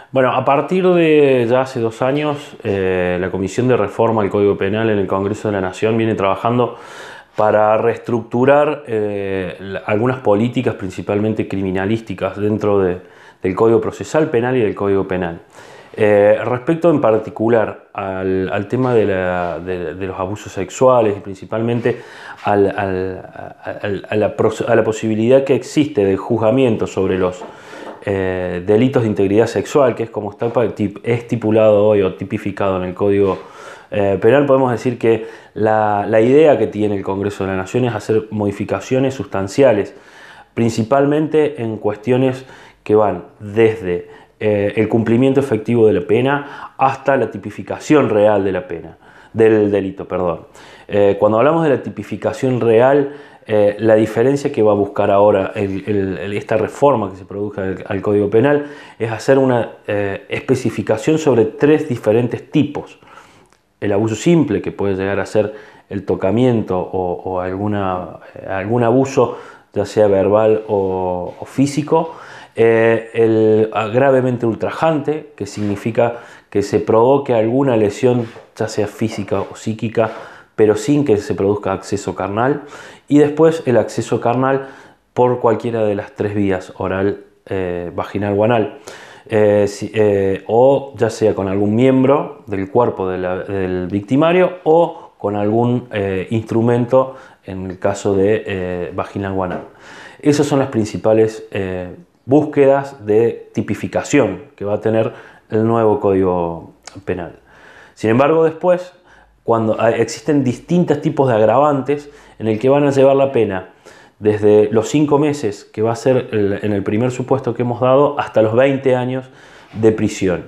Bueno, a partir de ya hace 2 años, la Comisión de Reforma del Código Penal en el Congreso de la Nación viene trabajando para reestructurar algunas políticas, principalmente criminalísticas, del Código Procesal Penal y del Código Penal. Respecto en particular al tema de los abusos sexuales y principalmente a la posibilidad que existe de juzgamiento sobre los delitos de integridad sexual, que es como está estipulado hoy o tipificado en el Código Penal, podemos decir que la idea que tiene el Congreso de la Nación es hacer modificaciones sustanciales, principalmente en cuestiones que van desde el cumplimiento efectivo de la pena hasta la tipificación real de la pena, del delito, perdón. Cuando hablamos de la tipificación real, la diferencia que va a buscar ahora esta reforma que se produzca al Código Penal es hacer una especificación sobre 3 diferentes tipos. El abuso simple, que puede llegar a ser el tocamiento o algún abuso, ya sea verbal o físico. El gravemente ultrajante, que significa que se provoque alguna lesión, ya sea física o psíquica, pero sin que se produzca acceso carnal. Y después el acceso carnal por cualquiera de las 3 vías, oral, vaginal o anal. O ya sea con algún miembro del cuerpo del victimario o con algún instrumento en el caso de vaginal o anal. Esas son las principales búsquedas de tipificación que va a tener el nuevo Código Penal. Sin embargo, después, cuando existen distintos tipos de agravantes en el que van a llevar la pena desde los 5 meses, que va a ser en el primer supuesto que hemos dado, hasta los 20 años de prisión.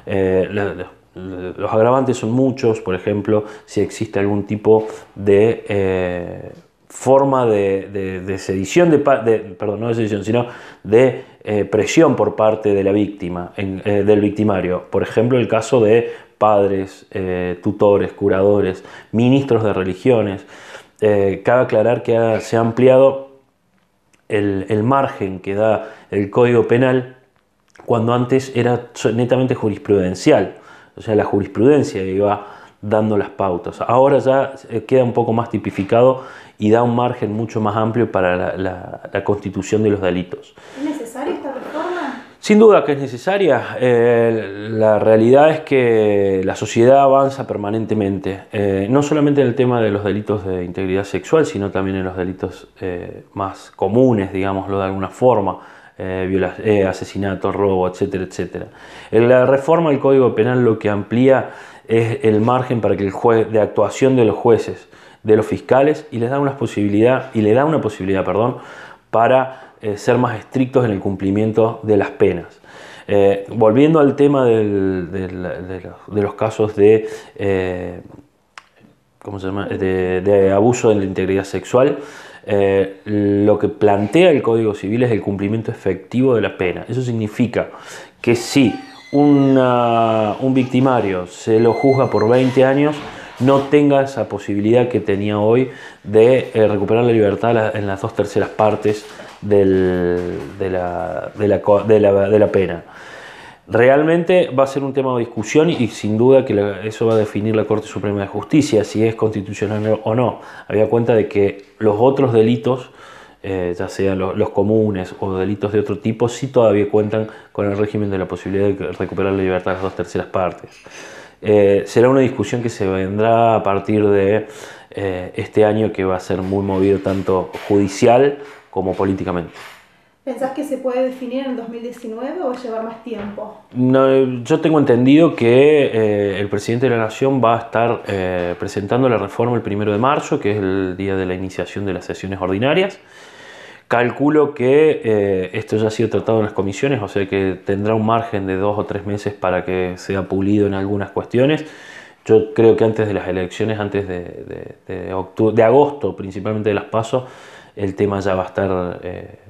Los agravantes son muchos, por ejemplo, si existe algún tipo de forma de sedición, perdón, no de sedición, sino de presión por parte de la víctima, del victimario. Por ejemplo, el caso de padres, tutores, curadores, ministros de religiones. Cabe aclarar que se ha ampliado el margen que da el Código Penal cuando antes era netamente jurisprudencial, o sea, la jurisprudencia iba dando las pautas. Ahora ya queda un poco más tipificado y da un margen mucho más amplio para la constitución de los delitos. ¿Es necesaria esta reforma? Sin duda que es necesaria. La realidad es que la sociedad avanza permanentemente, no solamente en el tema de los delitos de integridad sexual, sino también en los delitos más comunes, digámoslo de alguna forma, asesinato, robo, etcétera, etcétera. La reforma del Código Penal lo que amplía es el margen para que de actuación de los jueces, de los fiscales, y le da una posibilidad, para ser más estrictos en el cumplimiento de las penas. Volviendo al tema de los casos de abuso de la integridad sexual, lo que plantea el Código Civil es el cumplimiento efectivo de la pena. Eso significa que si un victimario se lo juzga por 20 años, no tenga esa posibilidad que tenía hoy de recuperar la libertad en las 2/3 partes de la pena. Realmente va a ser un tema de discusión y sin duda que eso va a definir la Corte Suprema de Justicia, si es constitucional o no. Habida cuenta de que los otros delitos, ya sean los comunes o delitos de otro tipo, sí todavía cuentan con el régimen de la posibilidad de recuperar la libertad de las 2/3 partes. Será una discusión que se vendrá a partir de este año, que va a ser muy movido tanto judicial como políticamente. ¿Pensás que se puede definir en 2019 o va a llevar más tiempo? No, yo tengo entendido que el presidente de la Nación va a estar presentando la reforma el 1 de marzo, que es el día de la iniciación de las sesiones ordinarias. Calculo que esto ya ha sido tratado en las comisiones, o sea que tendrá un margen de 2 o 3 meses para que sea pulido en algunas cuestiones. Yo creo que antes de las elecciones, antes de agosto, principalmente de las PASO, el tema ya va a estar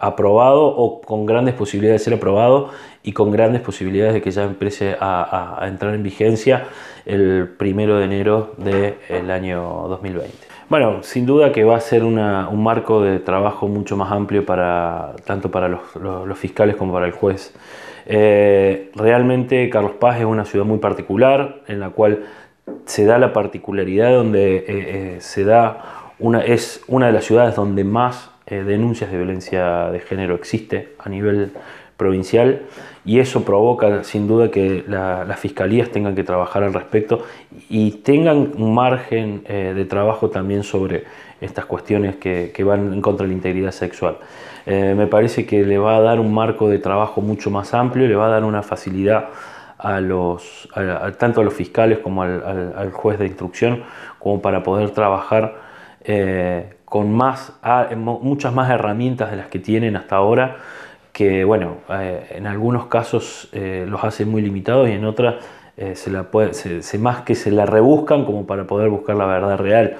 aprobado o con grandes posibilidades de ser aprobado y con grandes posibilidades de que ya empiece a entrar en vigencia el 1 de enero del año 2020. Bueno, sin duda que va a ser un marco de trabajo mucho más amplio tanto para los fiscales como para el juez. Realmente Carlos Paz es una ciudad muy particular en la cual se da la particularidad donde es una de las ciudades donde más denuncias de violencia de género existe a nivel provincial, y eso provoca sin duda que las fiscalías tengan que trabajar al respecto y tengan un margen de trabajo también sobre estas cuestiones que van en contra de la integridad sexual. Me parece que le va a dar un marco de trabajo mucho más amplio, le va a dar una facilidad tanto a los fiscales como al juez de instrucción, como para poder trabajar con muchas más herramientas de las que tienen hasta ahora, que bueno, en algunos casos los hacen muy limitados y en otras más que se la rebuscan como para poder buscar la verdad real.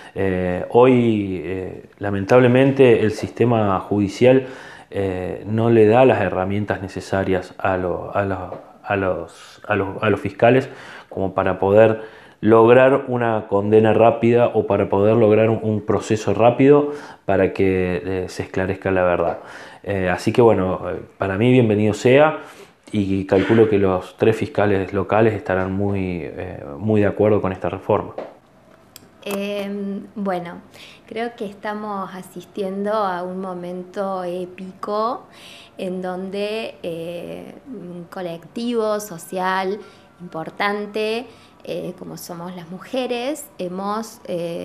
Hoy lamentablemente el sistema judicial no le da las herramientas necesarias a los fiscales como para poder lograr una condena rápida o para poder lograr un proceso rápido para que se esclarezca la verdad. Así que bueno, para mí bienvenido sea, y calculo que los 3 fiscales locales estarán muy de acuerdo con esta reforma. Bueno, creo que estamos asistiendo a un momento épico en donde un colectivo social importante, como somos las mujeres, nos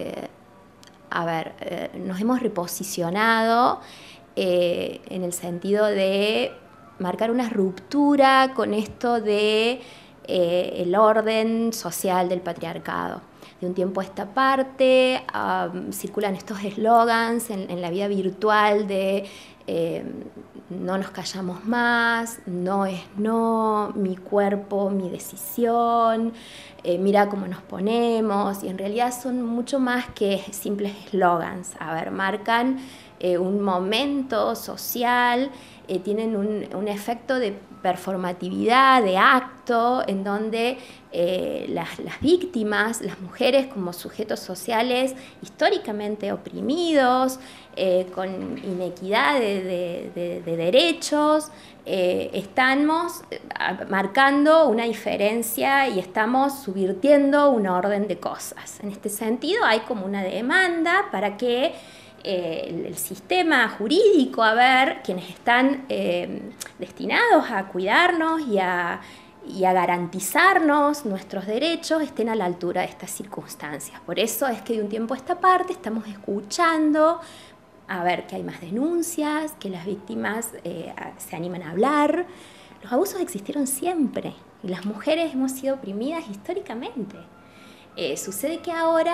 hemos reposicionado en el sentido de marcar una ruptura con esto de el orden social del patriarcado. De un tiempo a esta parte circulan estos eslogans en la vida virtual de no nos callamos más, no es no, mi cuerpo, mi decisión, mira cómo nos ponemos, y en realidad son mucho más que simples eslogans. Marcan un momento social, tienen un efecto de performatividad, de acto, en donde las víctimas, las mujeres como sujetos sociales históricamente oprimidos, con inequidad de derechos, estamos marcando una diferencia y estamos subvirtiendo un orden de cosas. En este sentido hay como una demanda para que el sistema jurídico, quienes están destinados a cuidarnos y a garantizarnos nuestros derechos, estén a la altura de estas circunstancias. Por eso es que de un tiempo a esta parte estamos escuchando que hay más denuncias, que las víctimas se animan a hablar. Los abusos existieron siempre y las mujeres hemos sido oprimidas históricamente. Sucede que ahora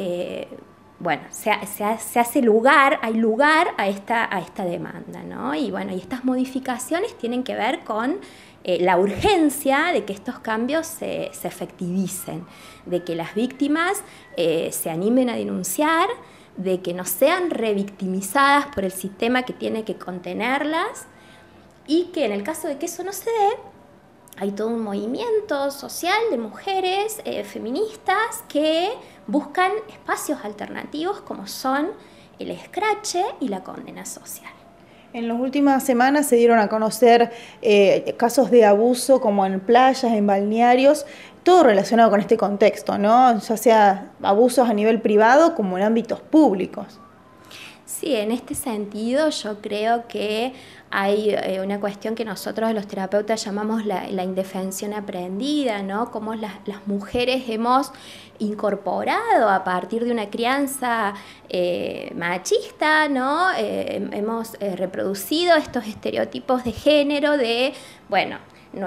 se hace lugar, hay lugar a esta demanda, ¿no? Y bueno, y estas modificaciones tienen que ver con la urgencia de que estos cambios se efectivicen, de que las víctimas se animen a denunciar, de que no sean revictimizadas por el sistema que tiene que contenerlas, y que en el caso de que eso no se dé, hay todo un movimiento social de mujeres feministas que buscan espacios alternativos como son el escrache y la condena social. En las últimas semanas se dieron a conocer casos de abuso como en playas, en balnearios, todo relacionado con este contexto, ¿no? Ya sea abusos a nivel privado como en ámbitos públicos. Sí, en este sentido yo creo que hay una cuestión que nosotros los terapeutas llamamos la indefensión aprendida, ¿no? Cómo las mujeres hemos incorporado a partir de una crianza machista, ¿no? Hemos reproducido estos estereotipos de género de,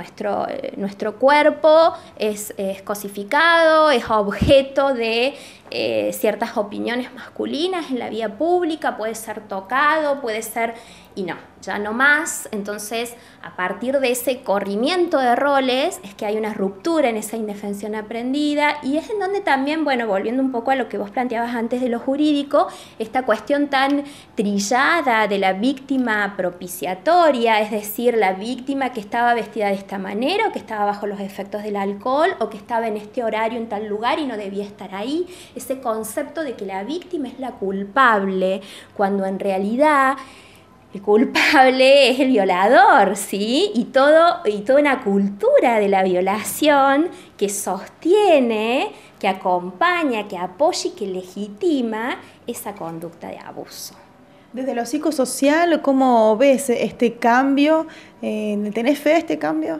nuestro cuerpo es cosificado, es objeto de ciertas opiniones masculinas en la vía pública, puede ser tocado, puede ser... Y no, ya no más. Entonces, a partir de ese corrimiento de roles, es que hay una ruptura en esa indefensión aprendida, y es en donde también, bueno, volviendo un poco a lo que vos planteabas antes de lo jurídico, esta cuestión tan trillada de la víctima propiciatoria, es decir, la víctima que estaba vestida de esta manera, o que estaba bajo los efectos del alcohol, o que estaba en este horario en tal lugar y no debía estar ahí, ese concepto de que la víctima es la culpable, cuando en realidad el culpable es el violador, ¿sí? Y toda una cultura de la violación que sostiene, que acompaña, que apoya y que legitima esa conducta de abuso. Desde lo psicosocial, ¿cómo ves este cambio? ¿Tenés fe a este cambio?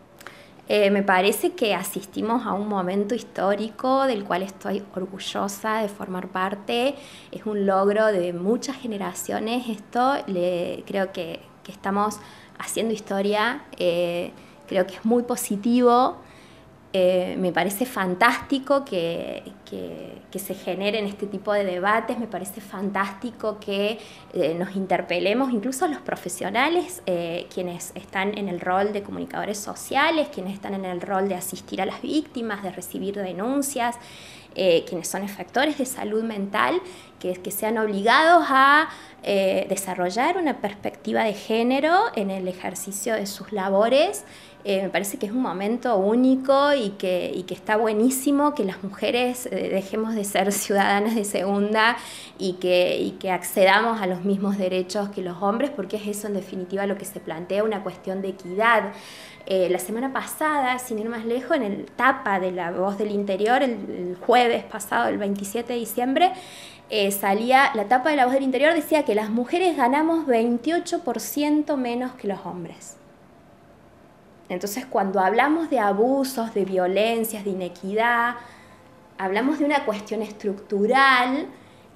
Me parece que asistimos a un momento histórico del cual estoy orgullosa de formar parte. Es un logro de muchas generaciones esto. Creo que estamos haciendo historia. Creo que es muy positivo. Me parece fantástico que se generen este tipo de debates, me parece fantástico que nos interpelemos, incluso los profesionales, quienes están en el rol de comunicadores sociales, quienes están en el rol de asistir a las víctimas, de recibir denuncias, quienes son efectores de salud mental, que sean obligados a desarrollar una perspectiva de género en el ejercicio de sus labores. Me parece que es un momento único y que está buenísimo que las mujeres dejemos de ser ciudadanas de segunda y que accedamos a los mismos derechos que los hombres, porque es eso en definitiva lo que se plantea, una cuestión de equidad. La semana pasada, sin ir más lejos, en el tapa de La Voz del Interior, el jueves pasado, el 27 de diciembre, salía la tapa de La Voz del Interior, decía que las mujeres ganamos 28% menos que los hombres. Entonces, cuando hablamos de abusos, de violencias, de inequidad, hablamos de una cuestión estructural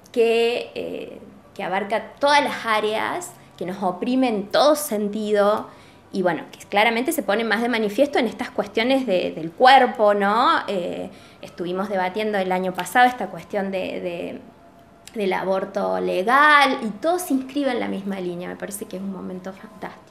que abarca todas las áreas, que nos oprime en todo sentido, y bueno, que claramente se pone más de manifiesto en estas cuestiones del cuerpo, ¿no? Estuvimos debatiendo el año pasado esta cuestión del aborto legal, y todo se inscribe en la misma línea. Me parece que es un momento fantástico.